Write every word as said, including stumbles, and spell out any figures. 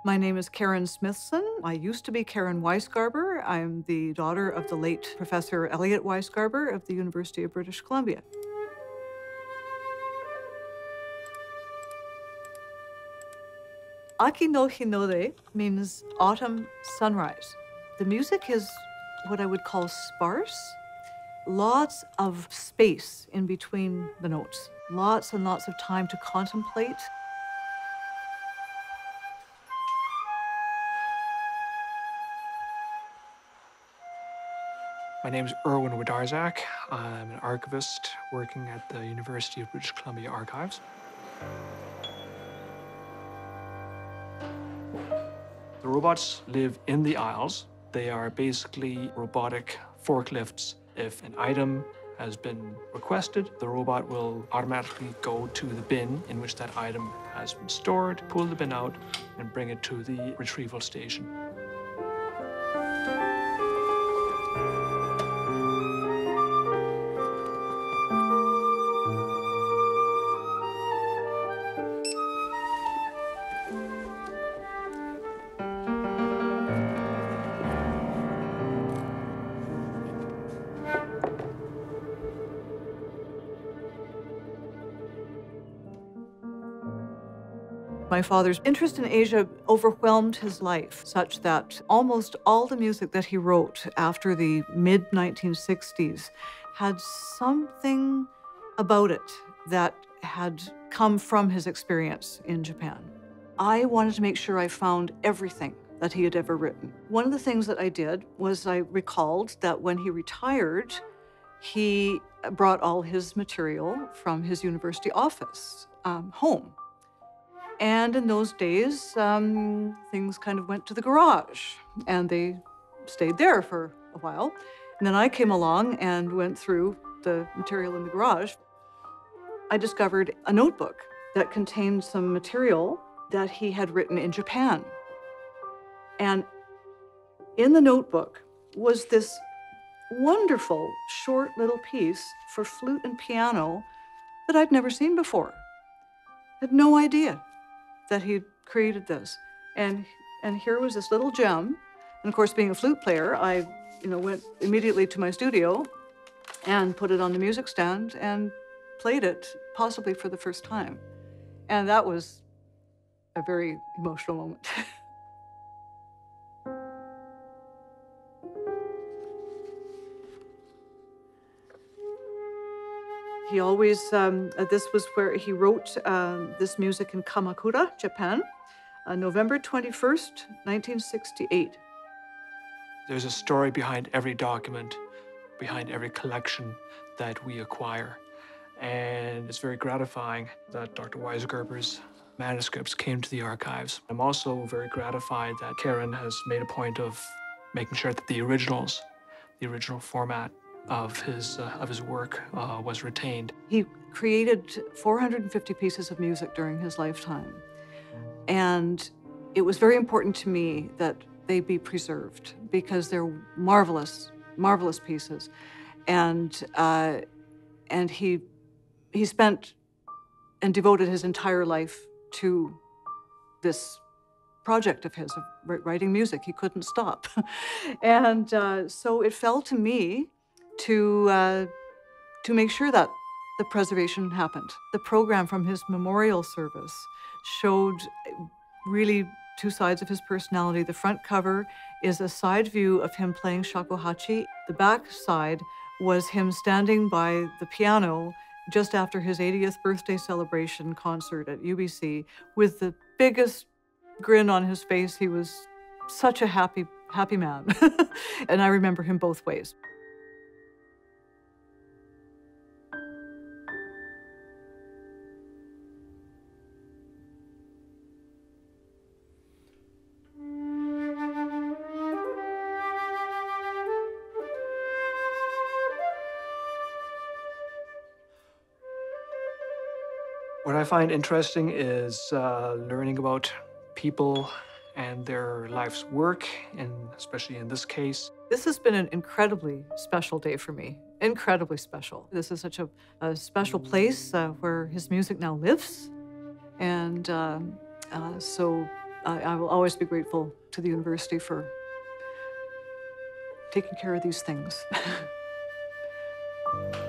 My name is Karen Smithson. I used to be Karen Weisgarber. I'm the daughter of the late Professor Elliot Weisgarber of the University of British Columbia. Aki no Hinode means autumn sunrise. The music is what I would call sparse. Lots of space in between the notes. Lots and lots of time to contemplate. My name is Erwin Wodarzak. I'm an archivist working at the University of British Columbia Archives. The robots live in the aisles. They are basically robotic forklifts. If an item has been requested, the robot will automatically go to the bin in which that item has been stored, pull the bin out, and bring it to the retrieval station. My father's interest in Asia overwhelmed his life, such that almost all the music that he wrote after the mid nineteen sixties had something about it that had come from his experience in Japan. I wanted to make sure I found everything that he had ever written. One of the things that I did was I recalled that when he retired, he brought all his material from his university office um, home. And in those days, um, things kind of went to the garage, and they stayed there for a while. And then I came along and went through the material in the garage. I discovered a notebook that contained some material that he had written in Japan. And in the notebook was this wonderful short little piece for flute and piano that I'd never seen before. I had no idea that he'd created this. And, and here was this little gem. And of course, being a flute player, I you know, went immediately to my studio and put it on the music stand and played it, possibly for the first time. And that was a very emotional moment. He always, um, uh, this was where he wrote um, this music in Kamakura, Japan, uh, November twenty-first, nineteen sixty-eight. There's a story behind every document, behind every collection that we acquire. And it's very gratifying that Doctor Weisgarber's manuscripts came to the archives. I'm also very gratified that Karen has made a point of making sure that the originals, the original format of his, uh, of his work uh, was retained. He created four hundred fifty pieces of music during his lifetime. And it was very important to me that they be preserved because they're marvelous, marvelous pieces. And, uh, and he, he spent and devoted his entire life to this project of his, of writing music. He couldn't stop. And uh, so it fell to me to, uh, to make sure that the preservation happened. The program from his memorial service showed really two sides of his personality. The front cover is a side view of him playing shakuhachi. The back side was him standing by the piano just after his eightieth birthday celebration concert at U B C with the biggest grin on his face. He was such a happy, happy man. And I remember him both ways. What I find interesting is uh, learning about people and their life's work, and especially in this case. This has been an incredibly special day for me, incredibly special. This is such a, a special place uh, where his music now lives. And uh, uh, so I, I will always be grateful to the university for taking care of these things.